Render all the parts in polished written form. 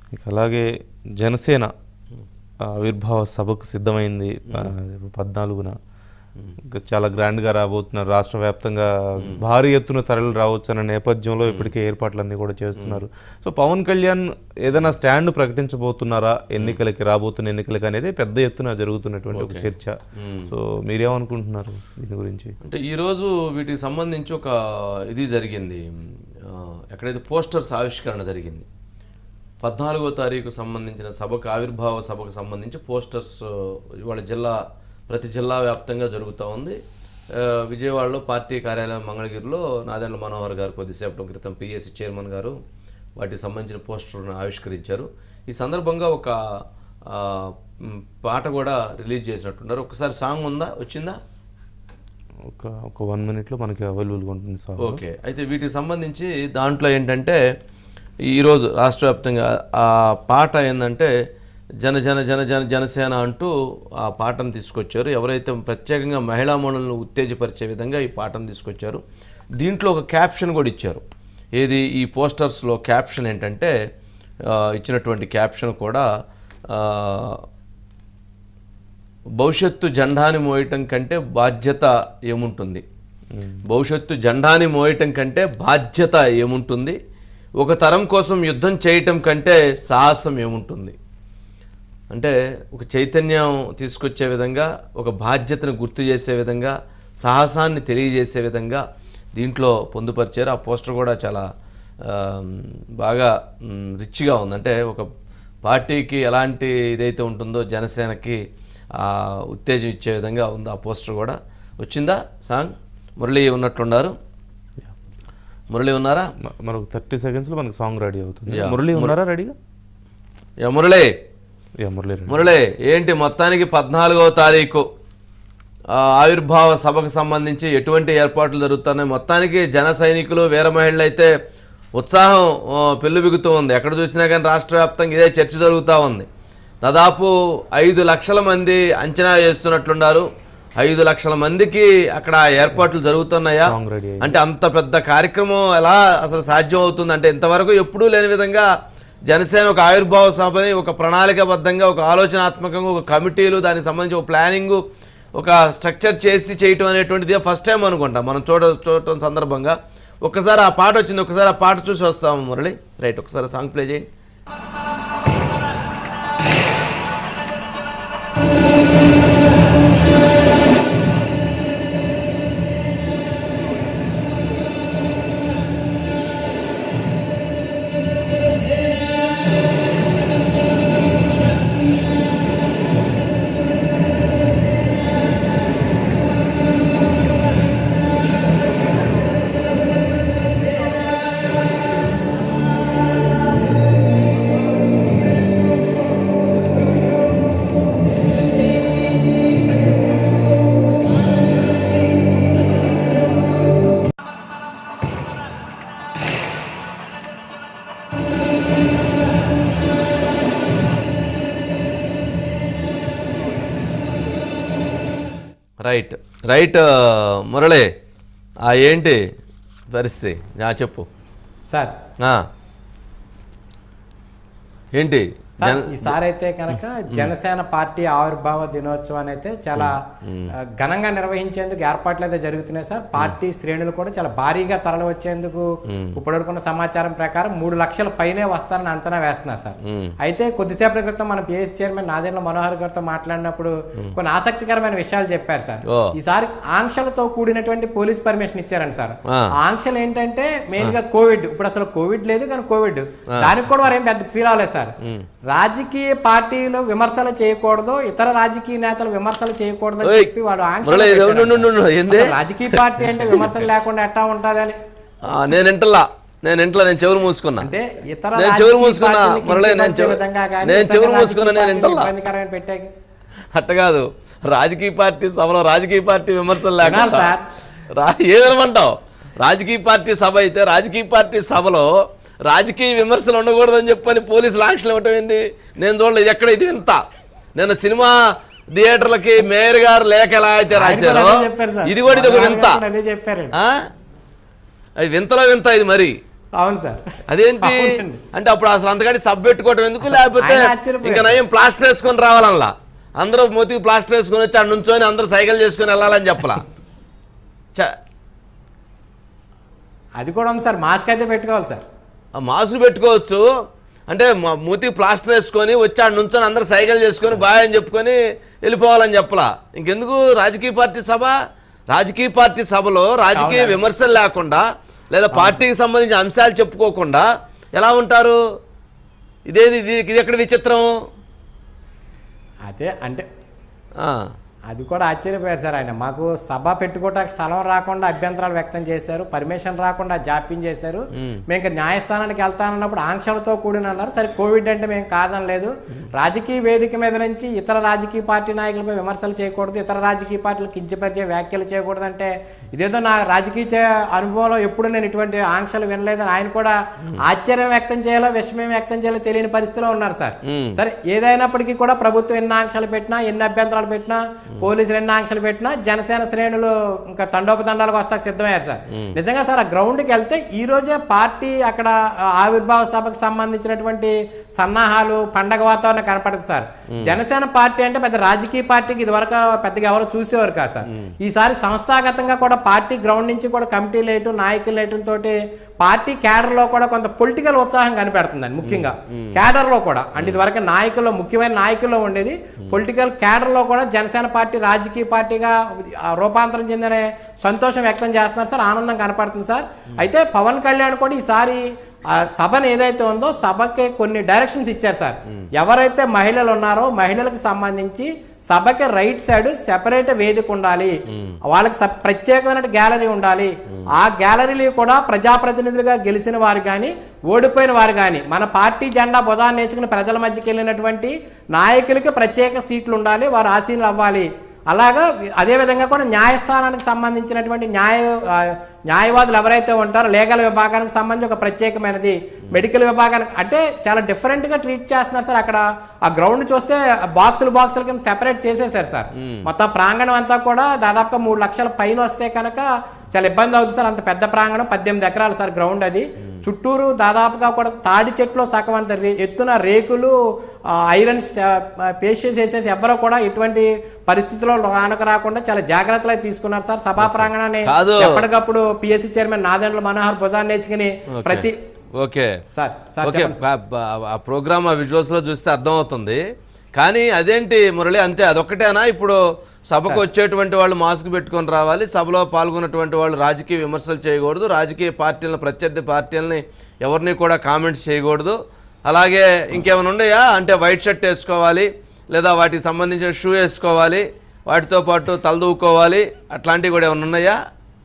ఇక అలాగే జనసేన ఆవిర్భావ సభకు సిద్ధమైంది 14న. చాలా గ్రాండ్గా రాబోతున్నారు. రాష్ట్ర వ్యాప్తంగా భారీ ఎత్తున తరలి రావచ్చు అన్న నేపథ్యంలో ఇప్పటికే ఏర్పాట్లన్నీ కూడా చేస్తున్నారు. సో పవన్ కళ్యాణ్ ఏదైనా స్టాండ్ ప్రకటించబోతున్నారా ఎన్నికలకి, రాబోతున్న ఎన్నికలకి అనేది పెద్ద ఎత్తున జరుగుతున్నటువంటి ఒక చర్చ. సో మీరేమనుకుంటున్నారు దీని గురించి? అంటే ఈరోజు వీటికి సంబంధించి ఒక ఇది జరిగింది, ఎక్కడైతే పోస్టర్స్ ఆవిష్కరణ జరిగింది. 14వ తారీఖు సంబంధించిన సభకు, ఆవిర్భావ సభకు సంబంధించి పోస్టర్స్ ఇవాళ ప్రతి జిల్లా వ్యాప్తంగా జరుగుతూ ఉంది. విజయవాడలో పార్టీ కార్యాలయం మంగళగిరిలో నాదెండ్ల మనోహర్ గారు కొద్దిసేపటి క్రితం పిఎస్సి చైర్మన్ గారు వాటికి సంబంధించిన పోస్టర్ను ఆవిష్కరించారు. ఈ సందర్భంగా ఒక పాట కూడా రిలీజ్ చేసినట్టున్నారు. ఒకసారి సాంగ్ వచ్చిందా? ఒక 1 minute మనకి అవైలబుల్గా ఉంటుంది సార్. ఓకే, అయితే వీటికి సంబంధించి దాంట్లో ఏంటంటే ఈరోజు రాష్ట్ర వ్యాప్తంగా ఆ పాట ఏంటంటే జనసేన అంటూ ఆ పాటను తీసుకొచ్చారు. ఎవరైతే ప్రత్యేకంగా మహిళా మనులను ఉత్తేజపరిచే విధంగా ఈ పాటను తీసుకొచ్చారు. దీంట్లో ఒక క్యాప్షన్ కూడా ఇచ్చారు. ఏది ఈ పోస్టర్స్లో క్యాప్షన్ ఏంటంటే ఇచ్చినటువంటి క్యాప్షన్ కూడా భవిష్యత్తు జెండాని మోయటం కంటే బాధ్యత ఏముంటుంది, భవిష్యత్తు జెండాని మోయటం కంటే బాధ్యత ఏముంటుంది, ఒక తరం కోసం యుద్ధం చేయటం కంటే సాహసం ఏముంటుంది. అంటే ఒక చైతన్యం తీసుకొచ్చే విధంగా, ఒక బాధ్యతను గుర్తు చేసే విధంగా, సాహసాన్ని తెలియజేసే విధంగా దీంట్లో పొందుపరిచారు. ఆ పోస్టర్ కూడా చాలా బాగా రిచ్గా ఉంది. అంటే ఒక పార్టీకి ఎలాంటి ఇదైతే ఉంటుందో జనసేనకి ఉత్తేజం ఇచ్చే విధంగా ఉంది ఆ పోస్టర్ కూడా. వచ్చిందా సాంగ్? మురళి ఉన్నట్లున్నారు. మురళి ఉన్నారా? మరొక 30 secondsలో మనకు సాంగ్ రెడీ అవుతుంది. మురళి ఉన్నారా రెడీగా? మురళి ఏంటి మొత్తానికి 14వ తారీఖు ఆవిర్భావ సభకు సంబంధించి ఎటువంటి ఏర్పాట్లు జరుగుతున్నాయి? మొత్తానికి జన సైనికులు, వీర మహిళలు అయితే ఉత్సాహం పెళ్ళుబిగుతూ ఉంది. ఎక్కడ చూసినా కానీ రాష్ట్ర వ్యాప్తంగా ఇదే చర్చ జరుగుతూ ఉంది. దాదాపు 5 లక్షల మంది అంచనా చేస్తున్నట్లున్నారు. 5 లక్షల మందికి అక్కడ ఏర్పాట్లు జరుగుతున్నాయా? అంటే అంత పెద్ద కార్యక్రమం ఎలా అసలు సాధ్యం అవుతుంది? అంటే ఇంతవరకు ఎప్పుడూ లేని విధంగా జనసేన ఒక ఆవిర్భావ సభని ఒక ప్రణాళికాబద్ధంగా, ఒక ఆలోచనాత్మకంగా, ఒక కమిటీలు, దానికి సంబంధించి ఒక ప్లానింగ్, ఒక స్ట్రక్చర్ చేసి చేయటం అనేటువంటిది ఫస్ట్ టైం అనుకుంటా మనం చూడటం సందర్భంగా. ఒక్కసారి ఆ పాట వచ్చింది, ఒకసారి ఆ పాట చూసి వస్తాము మురళి. రైట్, ఒకసారి సాంగ్ ప్లే చేయండి. రైట్ మురళి, ఏంటి పరిస్థితి చెప్పు సార్. ఏంటి ఈసారి అయితే కనుక జనసేన పార్టీ ఆవిర్భావ దినోత్సవాన్ని అయితే చాలా ఘనంగా నిర్వహించేందుకు ఏర్పాట్లు అయితే జరుగుతున్నాయి సార్. పార్టీ శ్రేణులు కూడా చాలా భారీగా తరలి వచ్చేందుకు ఇప్పటివరకున్న సమాచారం ప్రకారం 3 లక్షల పైనే వస్తారని అంచనా వేస్తున్నారు సార్. అయితే కొద్దిసేపటి క్రితం మన పిఎస్ చైర్మన్ నాదెండ్ల మనోహర్ గారితో మాట్లాడినప్పుడు కొన్ని ఆసక్తికరమైన విషయాలు చెప్పారు సార్. ఈసారి ఆంక్షలతో కూడినటువంటి పోలీస్ పర్మిషన్ ఇచ్చారండి సార్. ఆంక్షలు ఏంటంటే మెయిన్ గా కోవిడ్, ఇప్పుడు అసలు కోవిడ్ లేదు కానీ కోవిడ్, దానికి కూడా వారు ఏం పెద్ద ఫీల్ అవ్వలేదు సార్. రాజకీయ పార్టీలు విమర్శలు చేయకూడదు, ఇతర రాజకీయ నేతలు విమర్శలు చేయకూడదు అని చెప్పి వాళ్ళు ఆంక్షలు. రాజకీయ పార్టీ అంటే విమర్శలు లేకుండా ఎట్టా ఉంటుందని నేను చెవులు మూసుకున్నా. అంటే ఇతర అట్ట కాదు, రాజకీయ పార్టీ సభలో రాజకీయ పార్టీ విమర్శలు లేకుండా ఏమనమంటావు? రాజకీయ పార్టీ సభ అయితే రాజకీయ పార్టీ సభలో రాజకీయ విమర్శలు ఉండకూడదని చెప్పని పోలీసులు ఆంక్షలు ఇవ్వటం ఏంది? నేను చూడలేదు ఎక్కడైతే ఇంత. నేను సినిమా థియేటర్లకి మేయర్ గారు లేఖ ఎలా అయితే రాశారో ఇది కూడా ఇది ఒక వింత. అది వింతలో వింత ఇది. మరి అవును సార్. అదేంటి అంటే అప్పుడు అసలు అంతకంటే సబ్ పెట్టుకోవటం ఎందుకు, లేకపోతే ఇంకా నయం ప్లాస్టర్ వేసుకొని రావాలన్నా, అందరూ మూతికి ప్లాస్టర్ వేసుకొని వచ్చి అక్కడ నుంచొని అందరూ సైకిల్ చేసుకొని వెళ్ళాలని చెప్పలా. అది కూడా ఉంది సార్, మాస్క్ అయితే పెట్టుకోవాలి సార్. మాస్క్ పెట్టుకోవచ్చు అంటే మూతికి ప్లాస్టర్ వేసుకొని వచ్చి ఆడ నుంచొని అందరూ సైకిల్ చేసుకొని బాయ్ అని చెప్పుకొని వెళ్ళిపోవాలని చెప్పలా. ఇంకెందుకు రాజకీయ పార్టీ సభ? రాజకీయ పార్టీ సభలో రాజకీయ విమర్శలు లేకుండా లేదా పార్టీకి సంబంధించిన అంశాలు చెప్పుకోకుండా ఎలా ఉంటారు? ఇది ఎక్కడ విచిత్రం? అదే అంటే అది కూడా ఆశ్చర్యపోయారు సార్ ఆయన. మాకు సభ పెట్టుకోవటానికి స్థలం రాకుండా అభ్యంతరాలు వ్యక్తం చేశారు, పర్మిషన్ రాకుండా జాప్యం చేశారు. మేము ఇంకా న్యాయస్థానానికి వెళ్తానన్నప్పుడు ఆంక్షలతో కూడిన అన్నారు. సరే కోవిడ్ అంటే మేము కాదనలేదు. రాజకీయ వేదిక మీద నుంచి ఇతర రాజకీయ పార్టీ నాయకులపై విమర్శలు చేయకూడదు, ఇతర రాజకీయ పార్టీలు కించపరిచే వ్యాఖ్యలు చేయకూడదు అంటే ఇదేదో నా రాజకీయ అనుభవంలో ఎప్పుడు నేను ఇటువంటి ఆంక్షలు వినలేదని ఆయన కూడా ఆశ్చర్యం వ్యక్తం చేయాలో విషమయం వ్యక్తం చేయాలో తెలియని పరిస్థితిలో ఉన్నారు సార్. సరే ఏదైనప్పటికీ కూడా ప్రభుత్వం ఎన్ని ఆంక్షలు పెట్టినా, ఎన్ని అభ్యంతరాలు పెట్టినా, పోలీసులు ఎన్ని ఆంక్షలు పెట్టినా జనసేన శ్రేణులు ఇంకా తండోపతండాలకు వస్తాకు సిద్ధమయ్యారు సార్. నిజంగా సార్ ఆ గ్రౌండ్కి వెళ్తే ఈ రోజే పార్టీ అక్కడ ఆవిర్భావ సభకు సంబంధించినటువంటి సన్నాహాలు, పండగ వాతావరణం కనపడుతుంది సార్. జనసేన పార్టీ అంటే పెద్ద రాజకీయ పార్టీకి ఇది వరకు పెద్దగా ఎవరు చూసేవారు కాదు సార్. ఈసారి సంస్థాగతంగా కూడా పార్టీ గ్రౌండ్ నుంచి కూడా కమిటీలు వేయటం, నాయకులు వేయటం తోటి పార్టీ క్యాడర్ లో కూడా కొంత పొలిటికల్ ఉత్సాహం కనిపెడుతుందండి. ముఖ్యంగా క్యాడర్ లో కూడా అంటే ఇది వరకు నాయకుల్లో, ముఖ్యమైన నాయకుల్లో ఉండేది పొలిటికల్ క్యాడర్ లో కూడా జనసేన పార్టీ రాజకీయ పార్టీగా రూపాంతరం చెందిన సంతోషం వ్యక్తం చేస్తున్నారు సార్, ఆనందం కనపడుతుంది సార్. అయితే పవన్ కళ్యాణ్ కూడా ఈసారి సభను ఏదైతే ఉందో సభకి కొన్ని డైరెక్షన్స్ ఇచ్చారు సార్. ఎవరైతే మహిళలు ఉన్నారో మహిళలకు సంబంధించి సభకి రైట్ సైడ్ సెపరేట్ వేదిక ఉండాలి, వాళ్ళకి ప్రత్యేకమైన గ్యాలరీ ఉండాలి. ఆ గ్యాలరీలు కూడా ప్రజాప్రతినిధులుగా గెలిచిన వారు కానీ ఓడిపోయిన వారు కానీ మన పార్టీ జెండా భుజాన్ని వేసుకుని ప్రజల మధ్యకి వెళ్ళినటువంటి నాయకులకి ప్రత్యేక సీట్లు ఉండాలి, వారు ఆసీనులు అవ్వాలి. అలాగా అదేవిధంగా కూడా న్యాయస్థానానికి సంబంధించినటువంటి న్యాయవాదులు ఎవరైతే ఉంటారో లీగల్ విభాగానికి సంబంధించి ఒక ప్రత్యేకమైనది, మెడికల్ విభాగానికి అంటే చాలా డిఫరెంట్గా ట్రీట్ చేస్తున్నారు సార్. అక్కడ ఆ గ్రౌండ్ చూస్తే బాక్సుల కింద సెపరేట్ చేసేసారు సార్. మొత్తం ప్రాంగణం అంతా కూడా దాదాపుగా 3 లక్షల పైన వస్తే కనుక చాలా ఇబ్బంది అవుతుంది సార్. అంత పెద్ద ప్రాంగణం 18 ఎకరాలు సార్ గ్రౌండ్. అది చుట్టూరు దాదాపుగా కూడా తాడి చెట్లు సగం అంత ఎత్తున రేకులు, ఐరన్ పేషెస్ వేసేసి ఎవరో కూడా ఇటువంటి పరిస్థితుల్లో రాకుండా చాలా జాగ్రత్తలు తీసుకున్నారు సార్. సభా ప్రాంగణాన్ని ఎప్పటికప్పుడు పిఎస్సి చైర్మన్ నాదెండ్ల మనోహర్ భుజాన్ని వేసుకుని ప్రతి ఆ ప్రోగ్రామ్ ఆ విజువల్స్ లో చూస్తే అర్థమవుతుంది. కానీ అదేంటి మురళి, అంతే అదొక్కటేనా? ఇప్పుడు సభకు వచ్చేటువంటి వాళ్ళు మాస్క్ పెట్టుకొని రావాలి, సభలో పాల్గొన్నటువంటి వాళ్ళు రాజకీయ విమర్శలు చేయకూడదు, రాజకీయ పార్టీలను, ప్రత్యర్థి పార్టీలని ఎవరిని కూడా కామెంట్స్ చేయకూడదు, అలాగే ఇంకేమైనా ఉన్నాయా అంటే వైట్ షర్ట్ వేసుకోవాలి లేదా వాటికి సంబంధించిన షూ వేసుకోవాలి, వాటితో పాటు తలదూకోవాలి, అట్లాంటివి కూడా ఏమైనా ఉన్నాయా?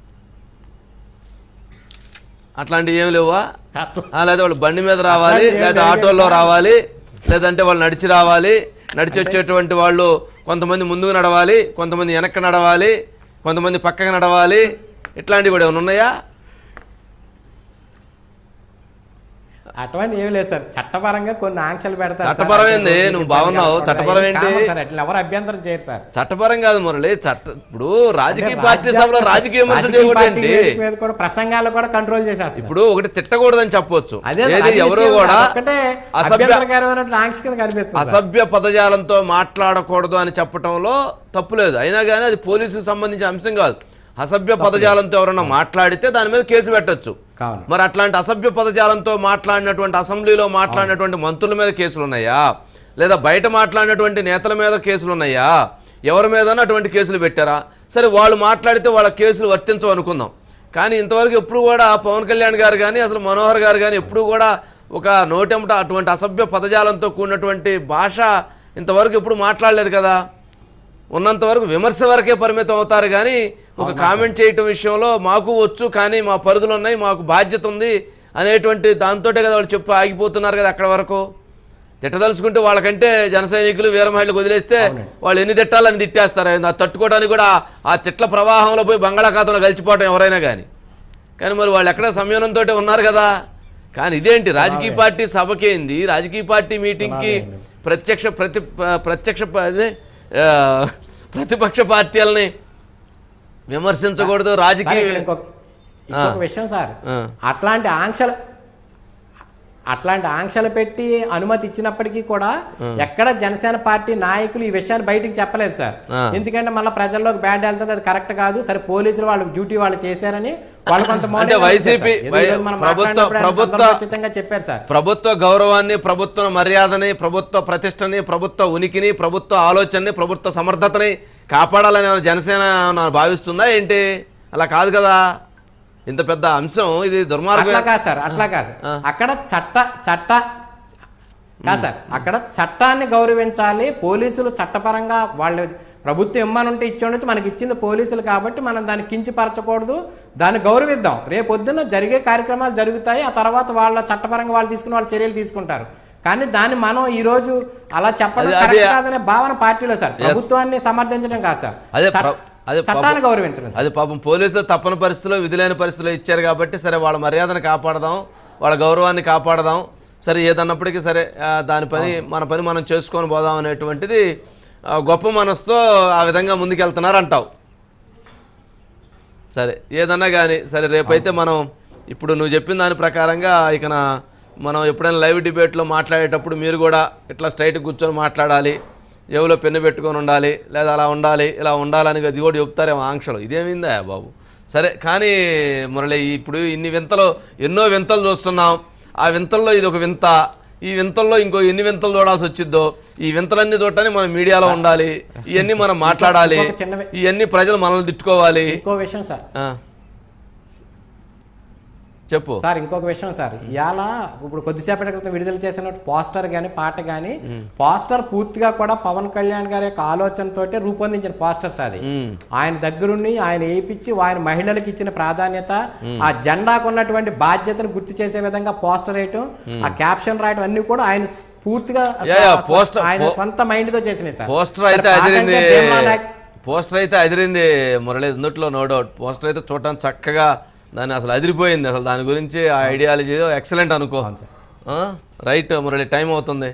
అట్లాంటివి ఏమి లేవా? లేదా వాళ్ళు బండి మీద రావాలి, లేదా ఆటోల్లో రావాలి, లేదంటే వాళ్ళు నడిచి రావాలి, నడిచి వచ్చేటువంటి వాళ్ళు కొంతమంది ముందుకు నడవాలి, కొంతమంది వెనక్కి నడవాలి, కొంతమంది పక్కకు నడవాలి, ఇట్లాంటివి కూడా ఏమైనా ఉన్నాయా? అటువంటి ఏమి లేదు సార్. చట్టపరంగా కొన్ని ఆంక్షలు పెడతారు. చట్టపరమైంది నువ్వు బాగున్నావు, చట్టపరం ఏంటి? ఎవరు అభ్యంతరం చేయరు సార్. చట్టపరం కాదు మురళి, ఇప్పుడు రాజకీయ పార్టీ సభలో రాజకీయ విమర్శ చేయకూడదండి, ప్రసంగాలు కూడా కంట్రోల్ చేసేస్తారు. ఇప్పుడు ఒకటి తిట్టకూడదని చెప్పొచ్చు, ఎవరు కూడా అసభ్య పదజాలంతో మాట్లాడకూడదు అని చెప్పడంలో తప్పులేదు. అయినా కానీ అది పోలీసుకు సంబంధించిన అంశం కాదు. అసభ్య పదజాలంతో ఎవరైనా మాట్లాడితే దాని మీద కేసు పెట్టచ్చు. మరి అట్లాంటి అసభ్య పదజాలంతో మాట్లాడినటువంటి, అసెంబ్లీలో మాట్లాడినటువంటి మంత్రుల మీద కేసులు ఉన్నాయా, లేదా బయట మాట్లాడినటువంటి నేతల మీద కేసులు ఉన్నాయా, ఎవరి మీద అటువంటి కేసులు పెట్టారా? సరే వాళ్ళు మాట్లాడితే వాళ్ళ కేసులు వర్తించవు అనుకుందాం. కానీ ఇంతవరకు ఎప్పుడు కూడా పవన్ కళ్యాణ్ గారు కానీ అసలు మనోహర్ గారు కానీ ఎప్పుడు కూడా ఒక నోటెంట అటువంటి అసభ్య పదజాలంతో కూడినటువంటి భాష ఇంతవరకు ఎప్పుడు మాట్లాడలేదు కదా. ఉన్నంతవరకు విమర్శ వరకే పరిమితం అవుతారు కానీ ఒక కామెంట్ చేయటం విషయంలో మాకు వచ్చు కానీ మా పరిధులు ఉన్నాయి, మాకు బాధ్యత ఉంది అనేటువంటి దాంతోటే కదా వాళ్ళు చెప్పి ఆగిపోతున్నారు కదా. అక్కడ వరకు తిట్టదలుచుకుంటే వాళ్ళకంటే జన సైనికులు, వీర మహిళలకు వదిలేస్తే వాళ్ళు ఎన్ని తిట్టాలని తిట్టేస్తారు. అది తట్టుకోవడానికి కూడా ఆ తిట్ల ప్రవాహంలో పోయి బంగాళాఖాతంలో కలిసిపోవటం ఎవరైనా కానీ. కానీ మరి వాళ్ళు ఎక్కడ సంయమనంతో ఉన్నారు కదా. కానీ ఇదేంటి రాజకీయ పార్టీ సభకేంది, రాజకీయ పార్టీ మీటింగ్కి ప్రతిపక్ష పార్టీలని విమర్శించకూడదు. రాజకీయ విషయం సార్, అట్లాంటి ఆంక్షలు అట్లాంటి ఆంక్షలు పెట్టి అనుమతి ఇచ్చినప్పటికీ కూడా ఎక్కడ జనసేన పార్టీ నాయకులు ఈ విషయాన్ని బయటికి చెప్పలేదు సార్. ఎందుకంటే మళ్ళీ ప్రజల్లోకి బ్యాడ్ వెళ్తుంది, అది కరెక్ట్ కాదు. సరే పోలీసులు వాళ్ళ డ్యూటీ వాళ్ళు చేశారని వాళ్ళు కొంత వైసీపీ చెప్పారు సార్. ప్రభుత్వ గౌరవాన్ని, ప్రభుత్వ మర్యాదని, ప్రభుత్వ ప్రతిష్టని, ప్రభుత్వ ఉనికిని, ప్రభుత్వ ఆలోచనని, ప్రభుత్వ సమర్థతని కాపాడాలని జనసేన భావిస్తుందా ఏంటి? అలా కాదు కదా. ఇంత పెద్ద అంశం ఇది దుర్మార్గం. అట్లా కాదు సార్, అట్లా కాదు. అక్కడ కాదు సార్, అక్కడ చట్టాన్ని గౌరవించాలి. పోలీసులు చట్టపరంగా వాళ్ళు ప్రభుత్వం ఇమ్మనుంటే ఇచ్చి ఉండొచ్చు, మనకి ఇచ్చింది పోలీసులు కాబట్టి మనం దాన్ని కించిపరచకూడదు, దాన్ని గౌరవిద్దాం. రేపొద్దున జరిగే కార్యక్రమాలు జరుగుతాయి, ఆ తర్వాత వాళ్ళ చట్టపరంగా వాళ్ళు తీసుకుని వాళ్ళు చర్యలు తీసుకుంటారు. కానీ దాన్ని మనం ఈ రోజు అలా చెప్పడం కరెక్ట్ కాదనే భావన పార్టీలో సార్. ప్రభుత్వాన్ని సమర్థించడం కాదు సార్, చట్టాన్ని గౌరవించడం. అది పాపం పోలీసులు తప్పని పరిస్థితుల్లో, విధులైన పరిస్థితుల్లో ఇచ్చారు కాబట్టి సరే వాళ్ళ మర్యాదను కాపాడదాం, వాళ్ళ గౌరవాన్ని కాపాడదాం. సరే ఏదన్నప్పటికీ సరే దాని మన పని మనం చేసుకొని పోదాం అనేటువంటిది గొప్ప మనసుతో ఆ విధంగా ముందుకెళ్తున్నారు అంటావు. సరే ఏదన్నా కానీ సరే రేపైతే మనం ఇప్పుడు నువ్వు చెప్పిన దాని ప్రకారంగా ఇక మనం ఎప్పుడైనా లైవ్ డిబేట్లో మాట్లాడేటప్పుడు మీరు కూడా ఇట్లా స్ట్రైట్ కూర్చొని మాట్లాడాలి, ఏవులో పెన్ను పెట్టుకొని ఉండాలి, లేదా అలా ఉండాలి ఇలా ఉండాలని అది కూడా చెప్తారేమో ఆంక్షలు. ఇదేమిందా బాబు? సరే కానీ మురళి ఇప్పుడు ఎన్నో వింతలు చూస్తున్నాం. ఆ వింతల్లో ఇది ఒక వింత, ఈ వింతల్లో ఇంకో ఎన్ని వింతలు చూడాల్సి వచ్చిద్దో. ఈ వింతలన్నీ చూడటానికి మనం మీడియాలో ఉండాలి, ఇవన్నీ మనం మాట్లాడాలి, ఇవన్నీ ప్రజలు మనల్ని తిట్టుకోవాలి. ఇంకో విషయం సార్, చెప్పు సార్. ఇంకొక విషయం సార్, ఇవాళ ఇప్పుడు కొద్దిసేపటి క్రితం విడుదల చేసిన పోస్టర్ కానీ పాట కానీ, పోస్టర్ పూర్తిగా కూడా పవన్ కళ్యాణ్ గారి యొక్క ఆలోచనతోటే రూపొందించిన పోస్టర్స్. అది ఆయన దగ్గరుండి ఆయన వేయించి ఆయన మహిళలకు ఇచ్చిన ప్రాధాన్యత, ఆ జెండాకు ఉన్నటువంటి బాధ్యతను గుర్తు చేసే విధంగా పోస్టర్ వేయటం, ఆ క్యాప్షన్ రాయటం అన్ని కూడా ఆయన పూర్తిగా ఆయన సొంత మైండ్ తో చేసినాయి సార్. పోస్టర్ అయితే అదిరింది మురళి, అందుట్లో నో డౌట్. పోస్టర్ అయితే చూడటానికి చక్కగా దాన్ని అసలు అదిరిపోయింది. అసలు దాని గురించి ఆ ఐడియాలజీ ఎక్సలెంట్ అనుకో. రైట్ మురళి, టైం అవుతుంది.